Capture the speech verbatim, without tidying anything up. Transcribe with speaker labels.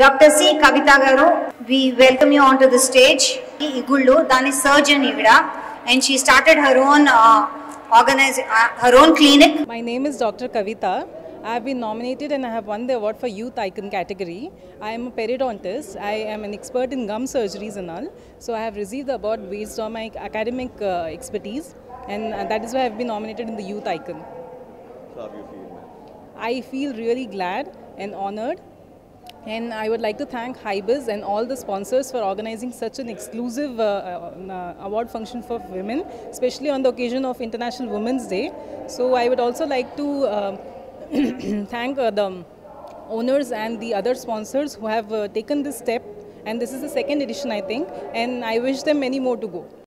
Speaker 1: Doctor C. Kavita Garu, we welcome you onto the stage. Igullu, Dani surgeon ivida, and she started her own uh, organize, uh, her own clinic.
Speaker 2: My name is Doctor Kavita. I have been nominated and I have won the award for Youth Icon category. I am a periodontist. I am an expert in gum surgeries and all. So I have received the award based on my academic uh, expertise, and uh, that is why I have been nominated in the Youth Icon.
Speaker 3: So how do you feel, ma'am?
Speaker 2: I feel really glad and honored. And I would like to thank Hybis and all the sponsors for organizing such an exclusive uh, uh, award function for women, especially on the occasion of International Women's Day. So I would also like to uh, thank uh, the owners and the other sponsors who have uh, taken this step. And this is the second edition, I think. And I wish them many more to go.